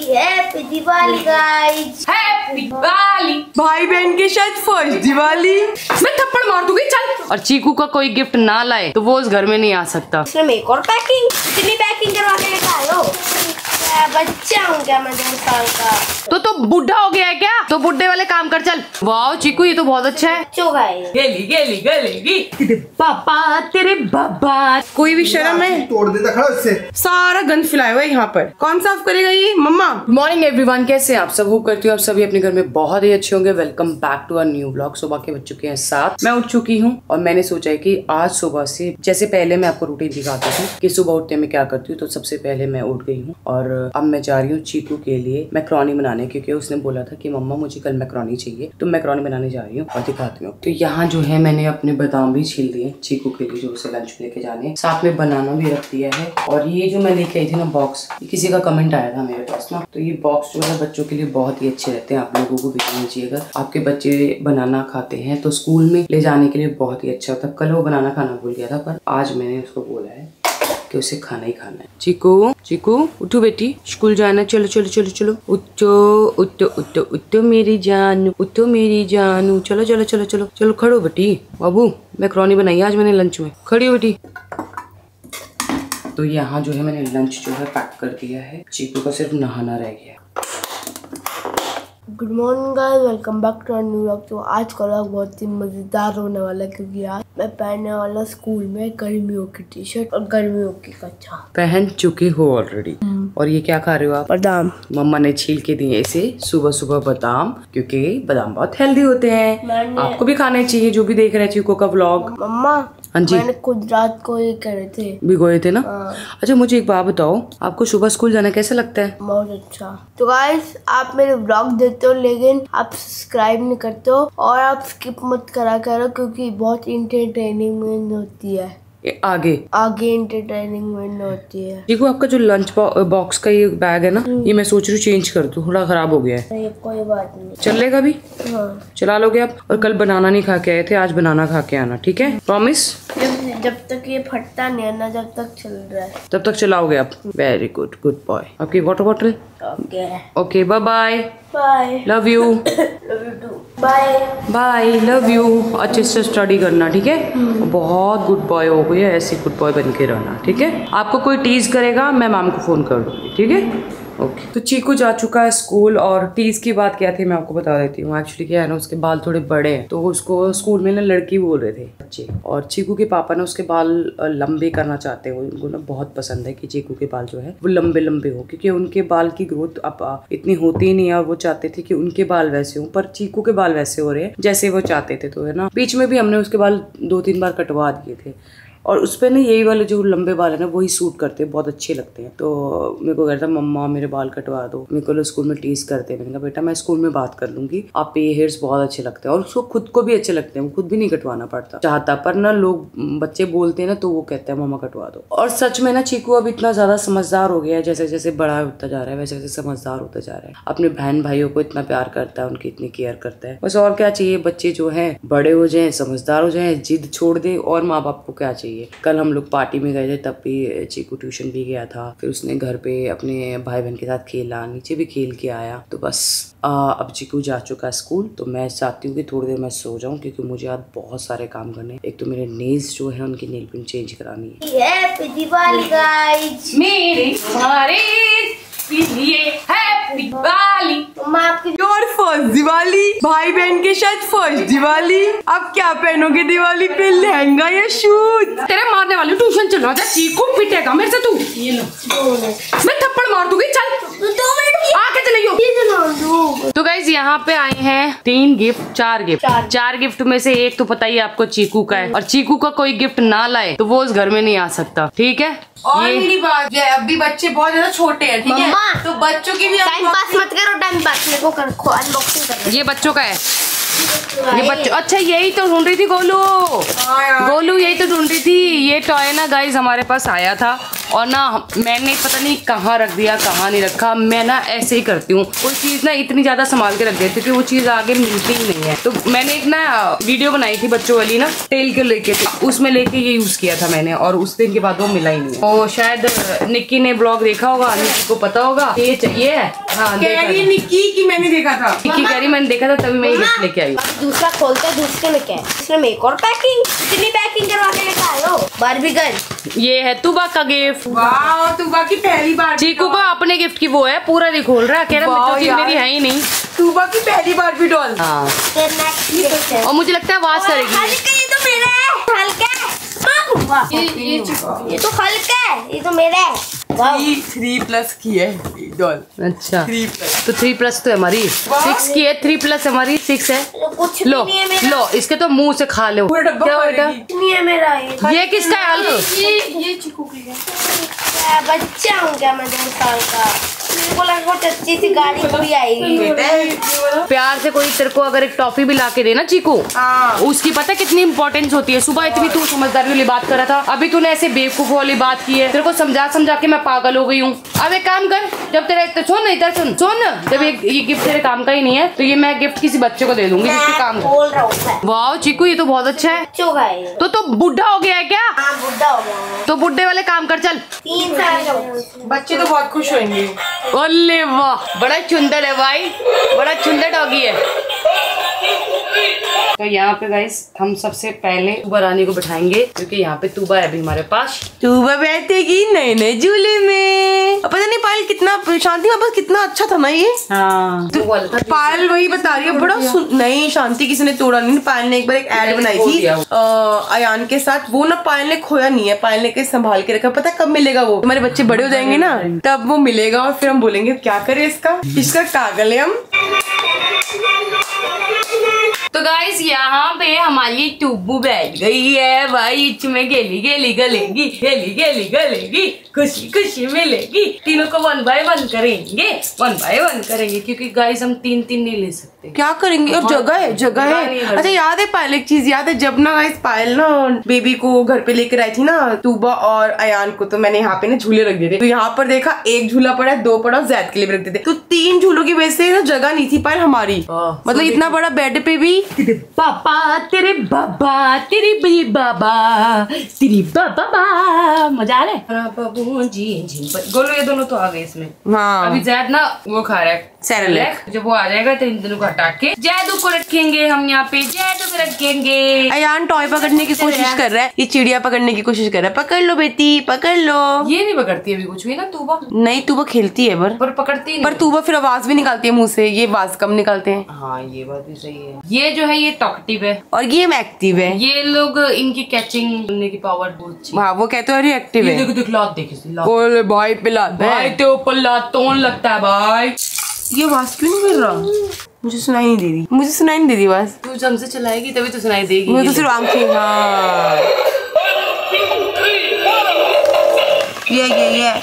Happy Diwali guys, happy Diwali. भाई बहन के साथ फर्स्ट दिवाली। मैं थप्पड़ मार दूंगी चल। और चीकू का कोई गिफ्ट ना लाए तो वो उस घर में नहीं आ सकता। उसने एक और पैकिंग, इतनी पैकिंग करवा के लेकर आए हो। बच्चा हूँ क्या मैं 2 साल का? तो बुढ़ा हो गया है क्या? तो बुढ़े वाले काम कर चल। वाह चीकू ये तो बहुत अच्छा है। गेली गेली गेली तेरे पापा तेरे बाबा। कोई भी शर्म है? तोड़ देता खड़ा उससे। सारा गंद फैलाया हुआ है यहाँ पर। कौन साफ करेगा ये? मम्मा। गुड मॉर्निंग एवरीवन, कैसे हैं आप सब? होप करती हूँ आप सभी अपने घर में बहुत ही अच्छे होंगे। Welcome back to a new blog. सुबह के बज चुके हैं 7। मैं उठ चुकी हूँ और मैंने सोचा है कि आज सुबह से जैसे पहले मैं आपको रूटीन दिखाती थी कि सुबह उठते मैं क्या करती हूँ, तो सबसे पहले मैं उठ गई हूँ और अब मैं जा रही हूँ चीकू के लिए मैक्रोनी बनाने, क्योंकि उसने बोला था कि मम्मा मुझे कल मैक्रोनी चाहिए, तो मैक्रोनी बनाने जा रही हूँ और दिखाती हूँ। तो यहाँ जो है मैंने अपने बादाम भी छील दिए चीकू के लिए, जो उसे लंच में लेके जाने हैं। साथ में बनाना भी रख दिया है। और ये जो मैं लेके आई थी ना बॉक्स, किसी का कमेंट आया था मेरे पास ना, तो ये बॉक्स जो है बच्चों के लिए बहुत ही अच्छे रहते हैं। आप लोगों को भी देना चाहिए। अगर आपके बच्चे बनाना खाते हैं तो स्कूल में ले जाने के लिए बहुत ही अच्छा होता है। कल वो बनाना खाना भूल गया था, पर आज मैंने उसको बोला है कि उसे खाना ही खाना है। चीकू चीकू उठो बेटी, स्कूल जाना। चलो चलो चलो चलो, उठो उठो उठो उठो मेरी जानू, उठो मेरी जानू। चलो चलो चलो चलो चलो, खड़ो बेटी। बाबू मैक्रोनी बनाई आज मैंने लंच में, खड़ी हो बेटी। तो यहाँ जो है मैंने लंच जो है पैक कर दिया है। चीकू का सिर्फ नहाना रह गया। Good morning guys, welcome back to new vlog. तो आज का व्लॉग बहुत ही मजेदार होने वाला है, क्योंकि आज मैं पहनने वाला स्कूल में गर्मियों की टी शर्ट और गर्मियों की कच्छा। पहन चुके हो ऑलरेडी। और ये क्या खा रहे हो आप? बादाम। मम्मा ने छील के दिए इसे सुबह सुबह बादाम, क्योंकि बादाम बहुत हेल्दी होते हैं। आपको भी खाने चाहिए, जो भी देख रहे हैं चीकू का व्लॉग। मम्मा हाँ जी, मैंने खुद रात को ये करे थे, भिगोए थे ना। अच्छा मुझे एक बात बताओ, आपको सुबह स्कूल जाना कैसा लगता है? बहुत अच्छा। तो गाइस आप मेरे व्लॉग देखते हो लेकिन आप सब्सक्राइब नहीं करते हो, और आप स्किप मत करा करो, क्योंकि बहुत इंटरटेनिंग होती है। आगे इंटरटेनिंग होती है। देखो आपका जो लंच बॉक्स का ये बैग है ना, ये मैं सोच रही हूँ चेंज कर दूँ, थोड़ा खराब हो गया है। नहीं कोई बात नहीं, चलेगा भी। हाँ। चला लोगे आप। और कल बनाना नहीं खा के आए थे, आज बनाना खा के आना, ठीक है? प्रॉमिस। जब तक ये फटता नहीं है ना, जब तक चल रहा है तब तक चलाओगे आप। Very good, good boy. आपकी water bottle. Okay bye bye, bye, love you, bye bye, love you. अच्छे से स्टडी करना, ठीक है? बहुत गुड बॉय हो गई है, ऐसे गुड बॉय बन के रहना, ठीक है? आपको कोई टीज करेगा मैं मैम को फोन कर दूंगी, ठीक है? ओके। तो चीकू जा चुका है स्कूल। और टीज की बात क्या थी मैं आपको बता देती हूँ। एक्चुअली क्या है ना, उसके बाल थोड़े बड़े हैं, तो उसको स्कूल में ना लड़की बोल रहे थे बच्चे, और चीकू के पापा ना उसके बाल लंबे करना चाहते हैं। उनको ना बहुत पसंद है कि चीकू के बाल जो है वो लंबे लंबे हो, क्योंकि उनके बाल की ग्रोथ अब इतनी होती ही नहीं है, और वो चाहते थे कि उनके बाल वैसे हो, पर चीकू के बाल वैसे हो रहे हैं जैसे वो चाहते थे। तो है ना, बीच में भी हमने उसके बाल 2-3 बार कटवा दिए थे, और उस पर ना यही वाले जो लंबे बाल है ना वही सूट करते हैं, बहुत अच्छे लगते हैं। तो मेरे को कहता मम्मा मेरे बाल कटवा दो। मेरे को स्कूल में टीज करते हैं। मैंने कहा बेटा मैं स्कूल में बात कर लूंगी, आप ये हेयर्स बहुत अच्छे लगते हैं। और उसको खुद को भी अच्छे लगते हैं, वो खुद भी नहीं कटवाना पड़ता चाहता, पर ना लोग बच्चे बोलते हैं ना तो वो कहते हैं मम्मा कटवा दो। और सच में ना चीकू अब इतना ज्यादा समझदार हो गया है, जैसे जैसे बड़ा होता जा रहा है वैसे वैसे समझदार होता जा रहा है। अपने बहन भाइयों को इतना प्यार करता है, उनकी इतनी केयर करता है। बस और क्या चाहिए? बच्चे जो है बड़े हो जाए, समझदार हो जाए, जिद छोड़ दे, और माँ बाप को क्या चाहिए? कल हम लोग पार्टी में गए थे, तब भी चीकू ट्यूशन भी गया था, फिर उसने घर पे अपने भाई बहन के साथ खेला, नीचे भी खेल के आया। तो बस अब चीकू जा चुका है स्कूल। तो मैं चाहती हूँ कि थोड़ी देर मैं सो जाऊँ, क्योंकि मुझे आज बहुत सारे काम करने। एक तो मेरे नेल्स जो है उनकी नेल पेंट चेंज करानी है। हैप्पी दिवाली गाइस, मेरे सारे लिए हैप्पी दिवाली। और फर्स्ट दिवाली, भाई बहन के साथ फर्स्ट दिवाली। अब क्या पहनोगे दिवाली पे, लहंगा या शूट? तेरे मारने वाली ट्यूशन चलो जा, चीकू पिटेगा मेरे से तू। ये लो, मैं थप्पड़ मार दूंगी चल। 2 मिनट आके चलियो। तो गाइज यहाँ पे आए हैं 3 गिफ्ट, 4 गिफ्ट। 4 गिफ्ट में से एक तो पता ही आपको चीकू का है, और चीकू का कोई गिफ्ट ना लाए तो वो उस घर में नहीं आ सकता, ठीक है? और मेरी बात है, अभी बच्चे बहुत ज्यादा छोटे हैं, ठीक है? तो बच्चों की भी टाइम पास मत करो, टाइम पास मेरे को अनबॉक्सिंग कर। ये बच्चों का है, ये बच्चों। अच्छा यही तो ढूंढ रही थी गोलू। गोलू यही तो ढूंढ रही थी। ये टॉय ना गाइज हमारे पास आया था, और ना मैंने पता नहीं कहाँ रख दिया कहाँ नहीं रखा। मैं ना ऐसे ही करती हूँ, कोई चीज़ ना इतनी ज़्यादा संभाल के रख देती हूँ कि वो चीज़ आगे मिलती ही नहीं है। तो मैंने एक ना वीडियो बनाई थी बच्चों वाली ना, टेल के लेके, उसमें लेके ये यूज़ किया था मैंने, और उस दिन के बाद वो मिला ही नहीं है। तो शायद निक्की ने ब्लॉग देखा होगा, निक्की को पता होगा ये चाहिए है। हाँ, कैरी निक्की की मैंने देखा था। निक्की कैरी मैंने देखा था, तभी मैं ये गिफ्ट लेके आई। दूसरा खोलते हैं, दूसरे में क्या है? इसमें में एक और पैकिंग, कितनी पैकिंग करवा के लेकर आए हो? Barbie girl. ये है तुबा का गिफ्ट। वाह, तुबा की पहली बार। चीकू को अपने गिफ्ट की वो है, पूरा नहीं खोल रहा, कह रहा मेरी है ही नहीं। तुबा की पहली बार भी डॉल। हाँ, और मुझे लगता है आवाज करेगी। ये तो मेरा है, हल्का है। ये तो हल्का है, ये तो मेरा है। 3+ की है डॉल। अच्छा 3+। तो 3+ तो हमारी 6 की है, 3+ हमारी 6 है। कुछ लो नहीं है मेरा। लो, इसके तो मुंह से खा लो। पूरा डब्बा क्या खा बेटा? लेगी। नहीं है मेरा ये किसका है हल्क? ये चिकू की है। क्या बच्चा हूँ क्या मैं 2 साल का? मेरे को लगा कुछ अच्छी सी गाड़ी पूरी आएगी। प्यार से कोई तेरे को अगर एक टॉफी भी ला के दे ना चीकू, उसकी पता है कितनी इंपॉर्टेंस होती है। सुबह इतनी तू समझदारी वाली बात कर रहा था, अभी तूने ऐसे बेवकूफ वाली बात की है। तेरे को समझा समझा के मैं पागल हो गई हूँ। अब एक काम कर, जब तेरा सुन नहीं सुन जब ये गिफ्ट तेरे काम का ही नहीं है तो ये मैं गिफ्ट किसी बच्चे को दे दूंगी जिसके काम का। बोल रहा हूँ। वाह चीकू, ये तो बहुत अच्छा है। तो बुढ़ा हो गया है क्या? हाँ, बुढ़ा हो गया। तो बुढ़े वाले काम कर चल। 3 साल का बच्चे तो बहुत खुश होंगे। ओले वाह, बड़ा चुंदर है भाई, बड़ा चुंदर डॉगी है। तो यहाँ पे गाइस हम सबसे पहले तुबा रानी को बैठाएंगे, क्योंकि यहाँ पे तुबा है अभी हमारे पास। तुबा बैठेगी नए नए झूले में। पता नहीं पायल कितना शांति वापस कितना अच्छा था ना ये। हाँ, तो पायल वही बता रही है, बड़ा नहीं शांति किसी ने तोड़ा नहीं। पायल ने एक बार एक ऐड बनाई थी अयान के साथ, वो ना पायल ने खोया नहीं है, पायल ने के संभाल के रखा। पता कब मिलेगा वो? हमारे बच्चे बड़े हो जाएंगे ना, तब वो मिलेगा और फिर हम बोलेंगे क्या करें इसका कागल है हम। तो गाइस यहाँ पे हमारी टुब्बू बैठ गई है भाई, इसमें गेली गेली गलेगी, गेली गेली गलेगी, खुशी खुशी मिलेगी। तीनों को 1 बाय 1 करेंगे, 1 बाय 1 करेंगे, क्योंकि गाइस हम 3 नहीं ले सकते। क्या करेंगे? और जगह है। अच्छा याद है पायल, एक चीज याद है, जब ना गाइस पायल ना बेबी को घर पे लेकर आई थी ना, तुबा और अयान को, तो मैंने यहाँ पे ना झूले रख दिए थे। तो यहाँ पर देखा, 1 झूला पड़ा, 2 पड़ा, जैद के लिए भी रख दिए थे। तो 3 झूलों की वजह से ना जगह नहीं थी पायल हमारी। मतलब इतना बड़ा बेड पे भी पापा तेरे बाबा तेरी बाबा तेरी बाबा, मजा आ रहा है। गोलू ये दोनों तो आ गए इसमें। हाँ, अभी जैद ना वो खा रहा है सेरेलैक। जब वो आ जाएगा तो इन दोनों को हटा के जैदू को रखेंगे हम यहाँ पे, जैदू को रखेंगे। अयान टॉय पकड़ने की कोशिश कर रहा है, ये चिड़िया पकड़ने की कोशिश कर रहा है। पकड़ लो बेटी, पकड़ लो। ये नहीं पकड़ती अभी कुछ भी ना तुबा। नहीं, तुबा खेलती है पर पकड़ती नहीं। पर तुबा फिर आवाज भी निकालती है मुंह से, ये आवाज कम निकालते हैं। हाँ ये बात भी सही है। ये जो है ये टॉकटिव है और ये एक्टिव है। ये लोग इनकी कैचिंग करने की पावर बहुत अच्छी। हाँ, वो कहते हैं एक्टिव है। देख लात देखिए, बोले भाई पिला भाई तो ऊपर लातों लगता है भाई। ये आवाज क्यों नहीं कर रहा? मुझे सुनाई नहीं दे रही, मुझे सुनाई नहीं दे रही आवाज। तू ढंग से चलाएगी तभी तो सुनाई देगी। मुझे तो सिर्फ आंखें। हाँ ये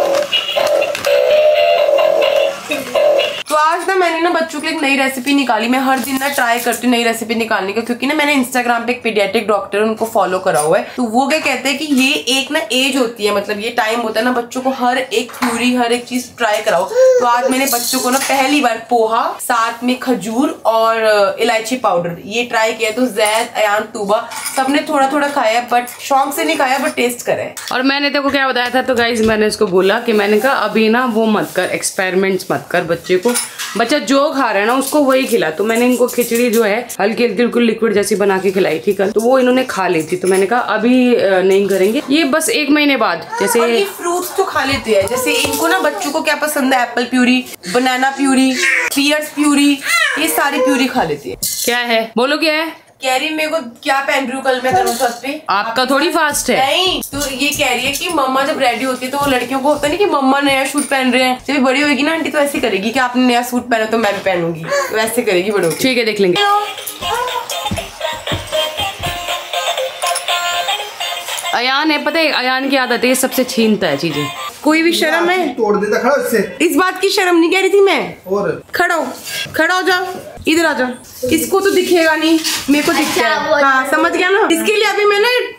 तो आज ना मैंने ना बच्चों के लिए एक नई रेसिपी निकाली। मैं हर दिन ना ट्राई करती हूँ नई रेसिपी निकालने का, क्योंकि ना मैंने इंस्टाग्राम पे एक पीडियाट्रिक डॉक्टर है उनको फॉलो करा हुआ है। तो वो क्या कहते हैं कि ये एक ना एज होती है, मतलब ये टाइम होता है ना बच्चों को हर एक प्यूरी हर एक चीज ट्राई कराओ। तो आज मैंने बच्चों को ना पहली बार पोहा साथ में खजूर और इलायची पाउडर ये ट्राई किया। तो जैद, अयान, तुबा सबने थोड़ा थोड़ा खाया, बट शौक से नहीं खाया, बट टेस्ट करा है। और मैंने तेको क्या बताया था? तो गाइज मैंने इसको बोला कि मैंने कहा अभी ना वो मत कर, एक्सपेरिमेंट्स मत कर। बच्चे को, बच्चा जो खा रहा है ना उसको वही खिला। तो मैंने इनको खिचड़ी जो है हल्की हल्की बिल्कुल लिक्विड जैसी बना के खिलाई थी कल, तो वो इन्होंने खा ली थी। तो मैंने कहा अभी नहीं करेंगे, ये बस 1 महीने बाद। जैसे और ये फ्रूट्स तो खा लेते हैं, जैसे इनको ना बच्चों को क्या पसंद है, apple puree, banana puree, pears puree, ये सारी प्यूरी खा लेती है। क्या है बोलो, क्या है? कह रही मेरे को क्या पहन रही हूँ कल मैं करूँ छत पे। आपका थोड़ी फास्ट है। नहीं, तो ये कह रही है कि मम्मा जब रेडी होती है तो वो लड़कियों को होता नहीं कि मम्मा नया सूट पहन रहे हैं, जब बड़ी होगी ना आंटी तो ऐसे करेगी कि आपने नया सूट पहना तो मैं भी पहनूंगी, तो ऐसे करेगी बड़ों। ठीक है, देख लेंगे। अयान है, पता है अयान की आदत है सबसे छीनता है चीजें। कोई भी शर्म है? तोड़ देता खड़ा इससे। इस बात की शर्म नहीं कह रही थी मैं। और खड़ा हो जा, इधर आ जा। इसको तो दिखेगा नहीं, मेरे को दिखता है। हाँ समझ गया ना। इसके लिए अभी मैंने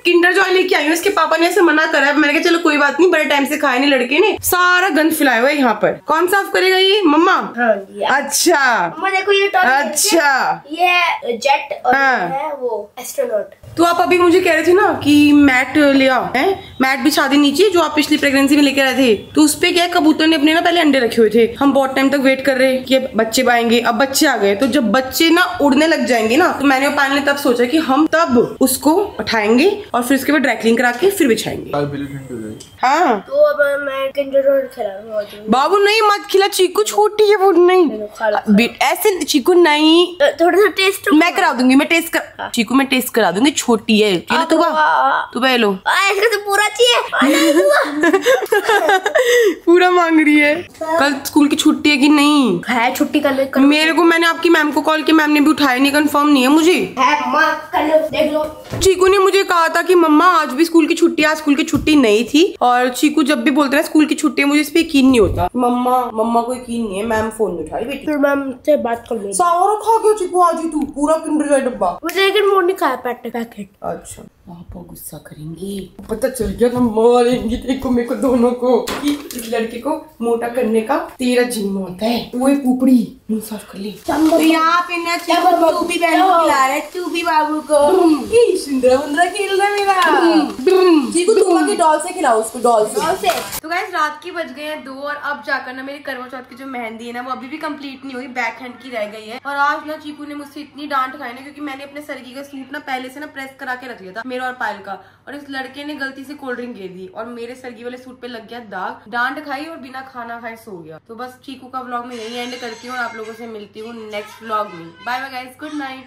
किंडर जॉय लेके आई हूँ, इसके पापा ने ऐसे मना करा है। मैंने कहा चलो कोई बात नहीं, बड़े टाइम से खाया नहीं लड़के ने। सारा गंद फैलाया हुआ है यहाँ पर। कौन साफ करेगा ये? मम्मा। अच्छा मम्मा देखो ये अच्छा, ये जेट और है वो एस्ट्रोनॉट। तो आप अभी मुझे कह रहे थे ना कि मैट ले आओ, है मैट बिछा दे नीचे, जो आप पिछली प्रेगनेंसी में लेकर आए थे। तो उस पे क्या, कबूतर ने अपने ना पहले अंडे रखे हुए थे, हम बहुत टाइम तक वेट कर रहे कि बच्चे आएंगे। अब बच्चे आ गए, तो जब बच्चे ना उड़ने लग जाएंगे ना, तो मैंने और पायल ने तब सोचा कि हम तब उसको उठाएंगे और फिर उसके बाद ड्राई क्लीन करा के फिर बिछाएंगे। हाँ तो अब मैं किंडर जॉय खिला। बाबू नहीं मत खिला, चीकू छोटी है वो, नहीं ऐसे चीकू नहीं, थोड़ा सा टेस्ट मैं करा दूंगी, मैं टेस्ट कर चीकू मैं टेस्ट करा दूंगी, छोटी है। तू लो इसका तो पूरा चाहिए। पूरा मांग रही है। कल स्कूल की छुट्टी है कि नहीं है? छुट्टी कर मेरे को, मैंने आपकी मैम को कॉल किया, मैम ने भी उठाया नहीं, कंफर्म नहीं है मुझे। है मम्मा, कर लो, देख लो। चीकू ने मुझे कहा था कि मम्मा आज भी स्कूल की छुट्टी, आज स्कूल की छुट्टी नहीं थी। और चीकू जब भी बोलते हैं स्कूल की छुट्टी है, मुझे इस पे यकीन नहीं होता। मम्मा को यकीन नहीं है, मैम फोन उठाई बेटी। फिर मैम से बात कर लो। सारा खा गया चीकू आज ही, तू पूरा किंडर जॉय डब्बा। मुझे लेकिन मोड़ नहीं खाया पैकेट। अच्छा पापा गुस्सा करेंगे, पता चल गया ना, मारेंगे देखो मेरे को दोनों को कि इस लड़के को मोटा करने का तेरा जिम्मा होता है। वो पुपड़ी मुंह साफ कर ली। तो यहाँ पे ना तू भी बहन को खिला रहा है, तू भी बाबू को। सुंदरा मुंदरा खेल रहा है मेरा। चीकू तुम आके डॉल से खिलाओ उसको, डॉल से। तो गाइस रात की बज गए हैं 2 और अब जाकर ना मेरी करवा चौथ की जो मेहंदी है ना, वो अभी भी कंप्लीट नहीं हुई, बैक हैंड की रह गई है। और आज ना चीकू ने मुझसे इतनी डांट खाई ना, क्योंकि मैंने अपने सरगी का सूट ना पहले से ना प्रेस करा के रख लिया था, मेरा और पायल का। और इस लड़के ने गलती से कोल्ड ड्रिंक दे दी और मेरे सरगी वाले सूट पे लग गया दाग। डांट खाई और बिना खाना खाए सो गया। तो बस चीकू का व्लॉग में यही एंड करती हूँ और आप लोगों से मिलती हूँ नेक्स्ट व्लॉग में। Bye bye guys, good night.